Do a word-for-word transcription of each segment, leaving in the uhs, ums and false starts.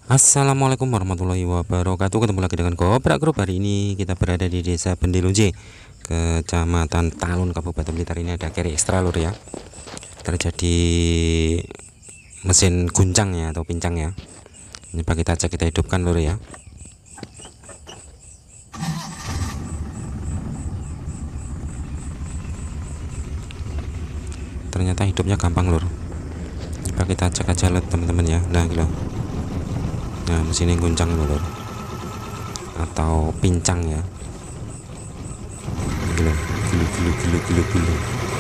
Assalamualaikum warahmatullahi wabarakatuh. Ketemu lagi dengan Goprak Group. Hari ini kita berada di Desa Bendilunje, Kecamatan Talun, Kabupaten Blitar. Ini ada carry ekstra lur ya. Terjadi mesin guncang ya atau pincang ya. Ini pak kita cek, kita hidupkan lur ya. Ternyata hidupnya gampang lur. Ini pak kita cek aja lur teman-teman ya. Nah gitu. Nah mesinnya guncang lur atau pincang ya. Gila, gila, gila, gila, gila, gila.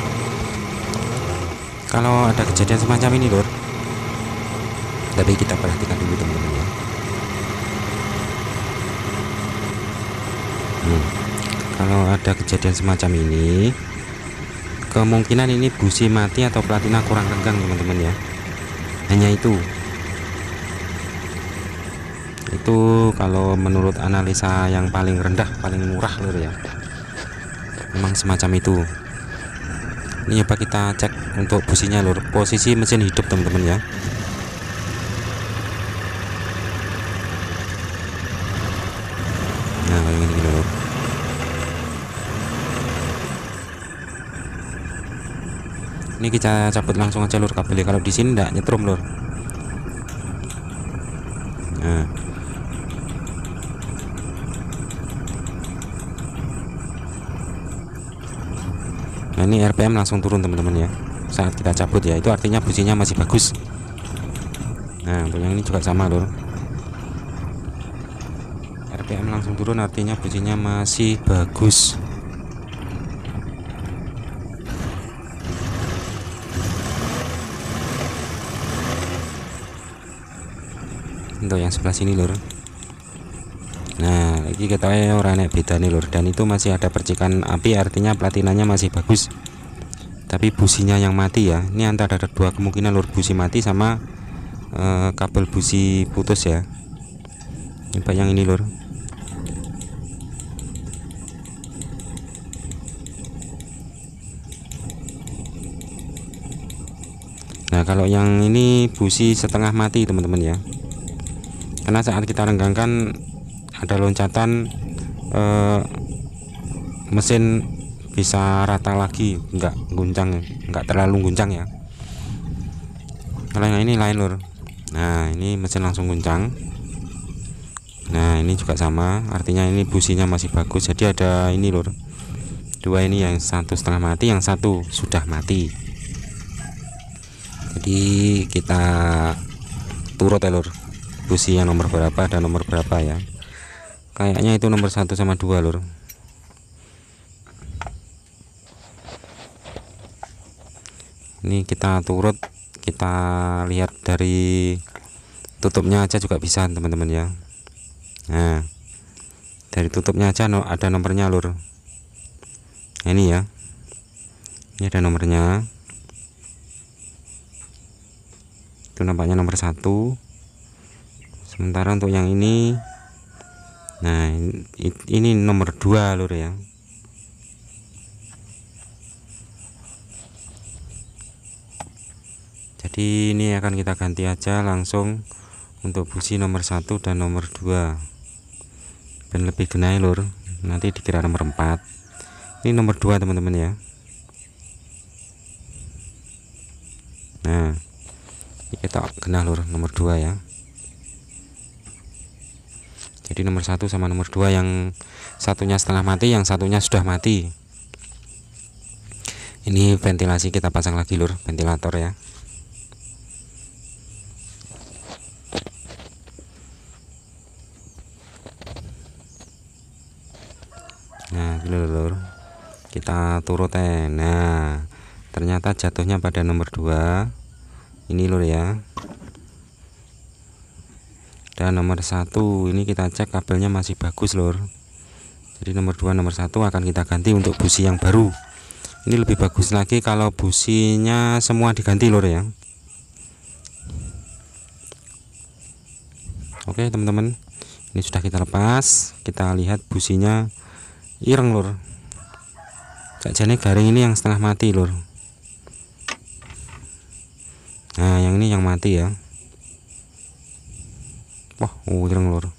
Kalau ada kejadian semacam ini lur, tapi kita perhatikan dulu teman-teman ya. Hmm. Kalau ada kejadian semacam ini, kemungkinan ini busi mati atau platina kurang renggang teman-teman ya. Hanya itu. Itu kalau menurut analisa yang paling rendah, paling murah lur ya. Memang semacam itu. Ini coba kita cek untuk businya lur. Posisi mesin hidup teman-teman ya. Nah kayak gini lur. Ini kita cabut langsung aja lur kabelnya. Kalau di sini enggak nyetrum lur. Nah Nah ini R P M langsung turun teman-teman ya saat kita cabut ya, itu artinya businya masih bagus. Nah untuk yang ini juga sama lur, R P M langsung turun artinya businya masih bagus. Untuk yang sebelah sini lur. Nah lagi kita orang naik beda nih lur, dan itu masih ada percikan api artinya platinanya masih bagus, tapi businya yang mati ya. Ini antara ada dua kemungkinan lur, busi mati sama eh, kabel busi putus ya. Coba yang ini lur. Nah kalau yang ini busi setengah mati teman-teman ya, karena saat kita renggangkan ada loncatan eh, mesin bisa rata lagi, enggak guncang, enggak terlalu guncang ya. Kalau yang ini lain lur. Nah ini mesin langsung guncang. Nah ini juga sama, artinya ini businya masih bagus. Jadi ada ini lur, dua ini, yang satu setengah mati, yang satu sudah mati. Jadi kita turut ya lur, busi yang nomor berapa dan nomor berapa ya. Kayaknya itu nomor satu sama dua lur. Ini kita turut, kita lihat dari tutupnya aja juga bisa teman-teman ya. Nah dari tutupnya aja no, ada nomornya lur. Nah, ini ya, ini ada nomornya. Itu nampaknya nomor satu. Sementara untuk yang ini, nah ini, ini nomor dua lur ya. Jadi ini akan kita ganti aja langsung untuk busi nomor satu dan nomor dua, dan lebih genai lur, nanti dikira nomor empat. Ini nomor dua teman-teman ya. Nah ini kita genah lur nomor dua ya. Jadi nomor satu sama nomor dua, yang satunya setengah mati, yang satunya sudah mati. Ini ventilasi kita pasang lagi lur, ventilator ya. Nah gini lur, kita turut eh. Nah ternyata jatuhnya pada nomor dua ini lur ya. Dan nomor satu ini kita cek kabelnya masih bagus lur. Jadi nomor dua nomor satu akan kita ganti untuk busi yang baru. Ini lebih bagus lagi kalau businya semua diganti lur ya. Oke teman-teman, ini sudah kita lepas. Kita lihat businya ireng lur. Sakjane garing ini yang setengah mati lur. Nah yang ini yang mati ya. Wah, ureng lur.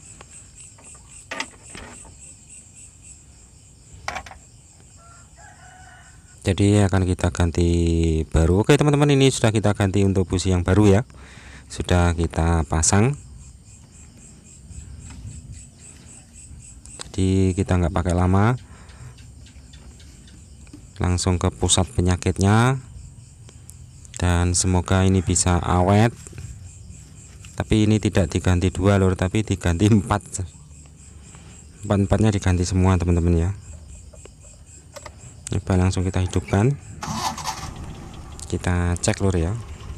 Jadi akan kita ganti baru. Oke teman-teman, ini sudah kita ganti untuk busi yang baru ya, sudah kita pasang. Jadi kita nggak pakai lama, langsung ke pusat penyakitnya, dan semoga ini bisa awet. Tapi ini tidak diganti dua lur, tapi diganti empat empat empatnya diganti semua teman-teman ya. Coba langsung kita hidupkan, kita cek lur ya.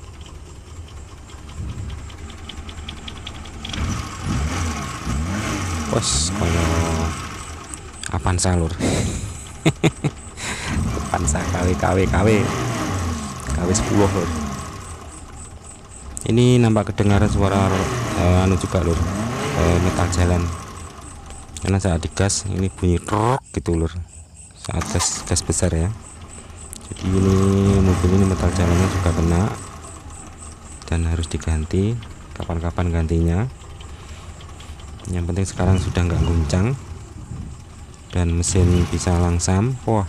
Bos koyo Avanza lur. Avanza KW KW KW KW sepuluh lur. Ini nampak kedengaran suara eh, anu juga lur, eh, metal jalan, karena saat digas ini bunyi truk gitu lur, saat gas gas besar ya. Jadi ini mobil ini metal jalannya juga kena dan harus diganti. Kapan-kapan gantinya. Yang penting sekarang sudah nggak guncang dan mesin bisa langsam. Wah,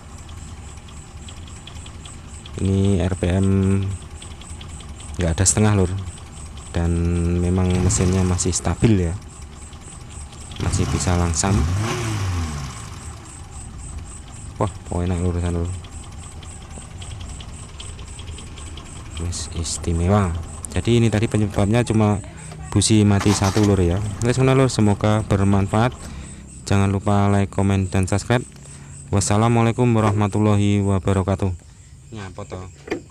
ini R P M nggak ada setengah lur, dan memang mesinnya masih stabil ya, masih bisa langsam. Wah, oh enak lur, lur. Istimewa. Jadi ini tadi penyebabnya cuma busi mati satu lur ya. Oke lur, semoga bermanfaat. Jangan lupa like, komen, dan subscribe. Wassalamualaikum warahmatullahi wabarakatuh. Ya foto.